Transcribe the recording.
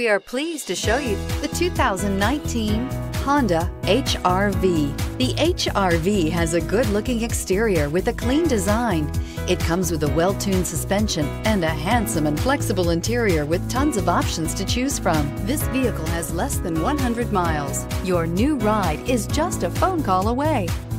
We are pleased to show you the 2019 Honda HR-V. The HR-V has a good-looking exterior with a clean design. It comes with a well-tuned suspension and a handsome and flexible interior with tons of options to choose from. This vehicle has less than 100 miles. Your new ride is just a phone call away.